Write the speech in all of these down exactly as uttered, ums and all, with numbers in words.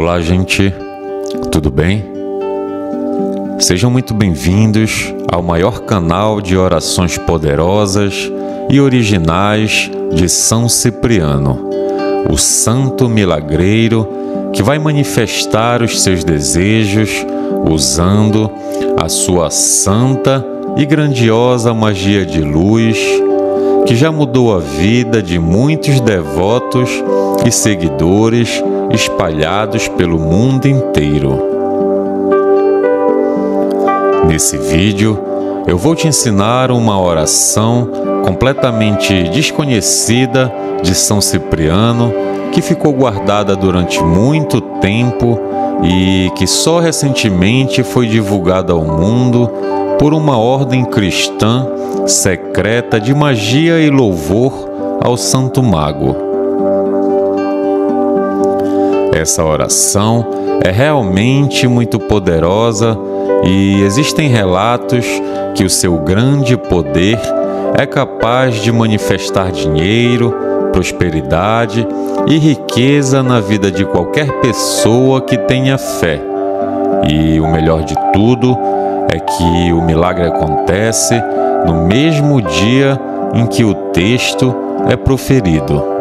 Olá, gente, tudo bem? Sejam muito bem-vindos ao maior canal de orações poderosas e originais de São Cipriano, o santo milagreiro que vai manifestar os seus desejos usando a sua santa e grandiosa magia de luz, que já mudou a vida de muitos devotos e seguidores espalhados pelo mundo inteiro. Nesse vídeo, eu vou te ensinar uma oração completamente desconhecida de São Cipriano, que ficou guardada durante muito tempo e que só recentemente foi divulgada ao mundo por uma ordem cristã secreta de magia e louvor ao Santo Mago. Essa oração é realmente muito poderosa e existem relatos que o seu grande poder é capaz de manifestar dinheiro, prosperidade e riqueza na vida de qualquer pessoa que tenha fé. E o melhor de tudo é que o milagre acontece no mesmo dia em que o texto é proferido.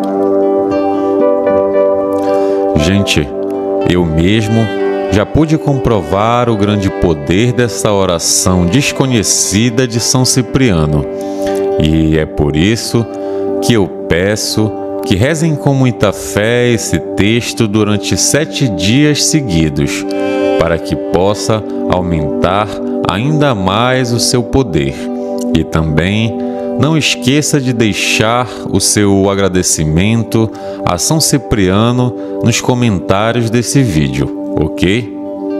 Gente, eu mesmo já pude comprovar o grande poder dessa oração desconhecida de São Cipriano, e é por isso que eu peço que rezem com muita fé esse texto durante sete dias seguidos, para que possa aumentar ainda mais o seu poder. E também não esqueça de deixar o seu agradecimento a São Cipriano nos comentários desse vídeo, ok?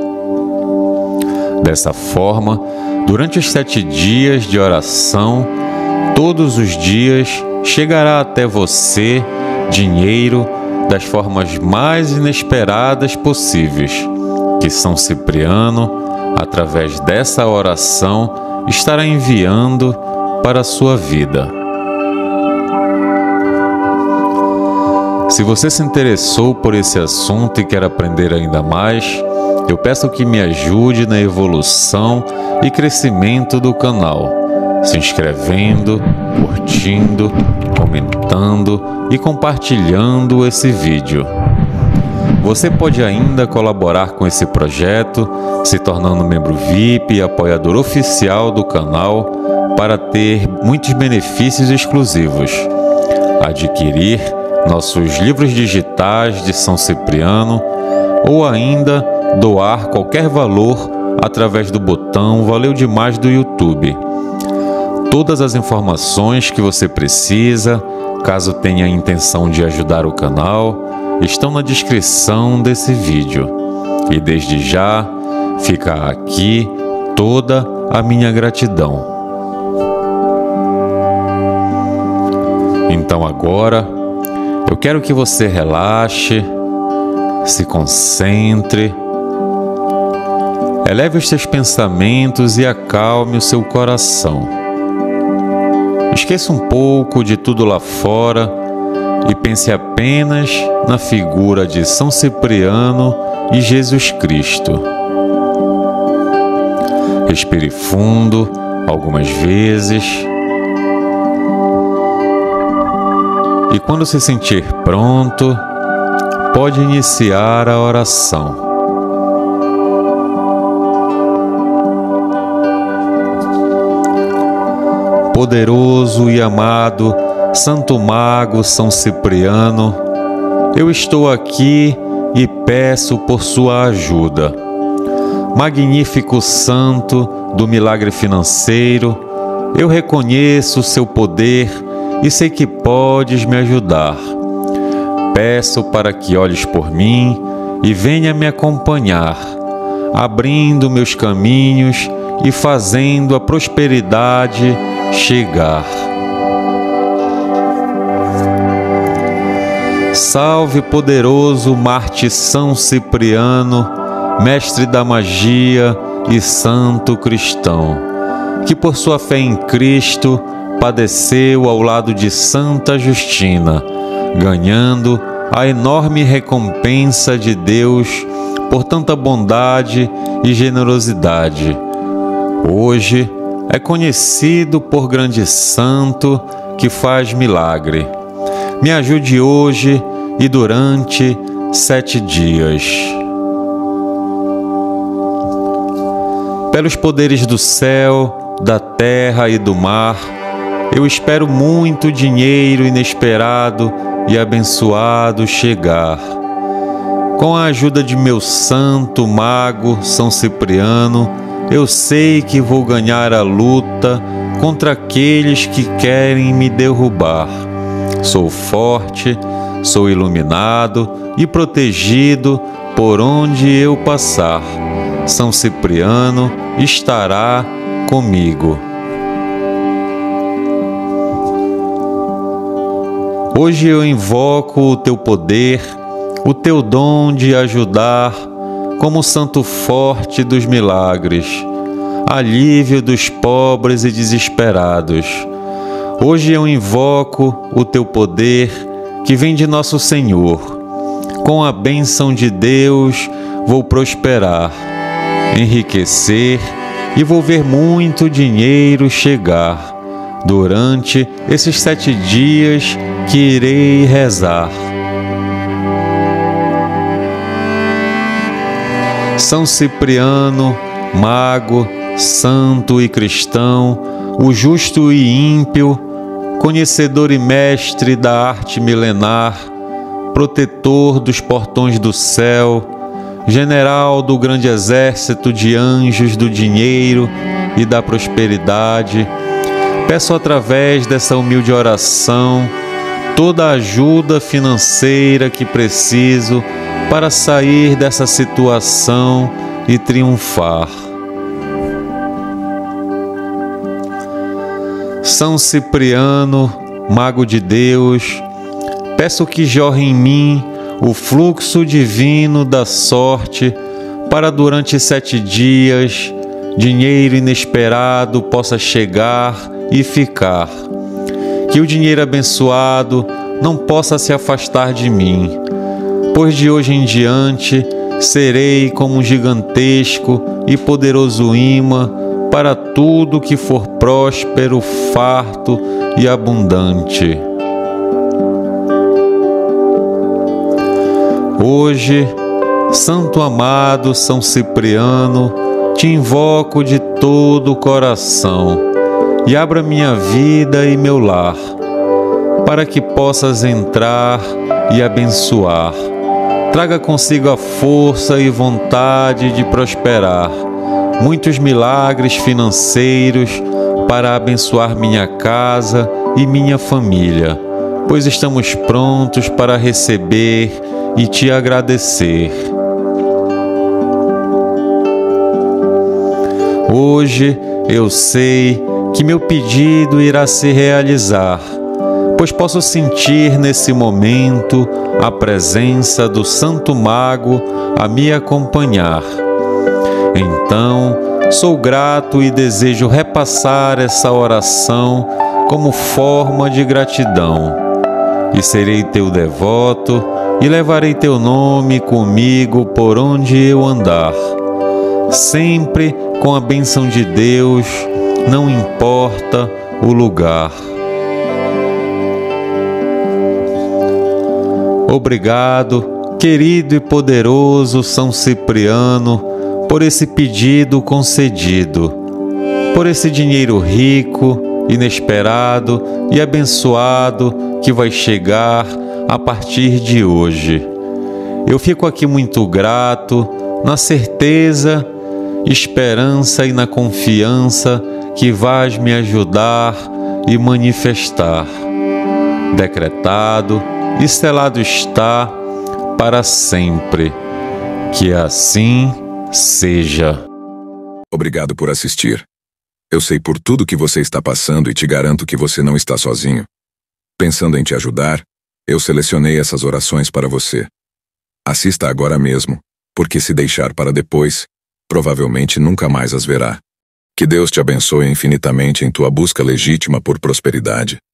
Dessa forma, durante os sete dias de oração, todos os dias chegará até você dinheiro das formas mais inesperadas possíveis, que São Cipriano, através dessa oração, estará enviando para a sua vida. Se você se interessou por esse assunto e quer aprender ainda mais, eu peço que me ajude na evolução e crescimento do canal, se inscrevendo, curtindo, comentando e compartilhando esse vídeo. Você pode ainda colaborar com esse projeto, se tornando membro V I P e apoiador oficial do canal, para ter muitos benefícios exclusivos. Adquirir nossos livros digitais de São Cipriano ou ainda doar qualquer valor através do botão Valeu Demais do YouTube. Todas as informações que você precisa, caso tenha a intenção de ajudar o canal, estão na descrição desse vídeo. E desde já, fica aqui toda a minha gratidão. Então agora, eu quero que você relaxe, se concentre, eleve os seus pensamentos e acalme o seu coração. Esqueça um pouco de tudo lá fora e pense apenas na figura de São Cipriano e Jesus Cristo. Respire fundo algumas vezes. E quando se sentir pronto, pode iniciar a oração. Poderoso e amado Santo Mago São Cipriano, eu estou aqui e peço por sua ajuda. Magnífico Santo do milagre financeiro, eu reconheço o seu poder e sei que podes me ajudar. Peço para que olhes por mim e venha me acompanhar, abrindo meus caminhos e fazendo a prosperidade chegar. Salve, poderoso Marte São Cipriano, mestre da magia e santo cristão, que por sua fé em Cristo padeceu ao lado de Santa Justina, ganhando a enorme recompensa de Deus por tanta bondade e generosidade. Hoje é conhecido por grande santo que faz milagre. Me ajude hoje e durante sete dias. Pelos poderes do céu, da terra e do mar, eu espero muito dinheiro inesperado e abençoado chegar. Com a ajuda de meu santo mago São Cipriano, eu sei que vou ganhar a luta contra aqueles que querem me derrubar. Sou forte, sou iluminado e protegido por onde eu passar. São Cipriano estará comigo. Hoje eu invoco o teu poder, o teu dom de ajudar, como santo forte dos milagres, alívio dos pobres e desesperados. Hoje eu invoco o teu poder que vem de nosso Senhor. Com a bênção de Deus vou prosperar, enriquecer e vou ver muito dinheiro chegar durante esses sete dias que irei rezar. São Cipriano, mago, santo e cristão, o justo e ímpio, conhecedor e mestre da arte milenar, protetor dos portões do céu, general do grande exército de anjos do dinheiro e da prosperidade, peço através dessa humilde oração toda a ajuda financeira que preciso para sair dessa situação e triunfar. São Cipriano, mago de Deus, peço que jorre em mim o fluxo divino da sorte para durante sete dias dinheiro inesperado possa chegar e ficar. Que o dinheiro abençoado não possa se afastar de mim, pois de hoje em diante serei como um gigantesco e poderoso imã para tudo que for próspero, farto e abundante. Hoje, santo amado São Cipriano, te invoco de todo o coração e abra minha vida e meu lar, para que possas entrar e abençoar. Traga consigo a força e vontade de prosperar, muitos milagres financeiros para abençoar minha casa e minha família, pois estamos prontos para receber e te agradecer. Hoje eu sei que meu pedido irá se realizar, pois posso sentir nesse momento a presença do Santo Mago a me acompanhar. Então, sou grato e desejo repassar essa oração como forma de gratidão. E serei teu devoto e levarei teu nome comigo por onde eu andar. Sempre com a bênção de Deus, não importa o lugar. Obrigado, querido e poderoso São Cipriano, por esse pedido concedido, por esse dinheiro rico, inesperado e abençoado que vai chegar a partir de hoje. Eu fico aqui muito grato, na certeza, esperança e na confiança que vais me ajudar e manifestar. Decretado e selado está para sempre. Que assim seja. Obrigado por assistir. Eu sei por tudo que você está passando e te garanto que você não está sozinho. Pensando em te ajudar, eu selecionei essas orações para você. Assista agora mesmo, porque se deixar para depois, provavelmente nunca mais as verá. Que Deus te abençoe infinitamente em tua busca legítima por prosperidade.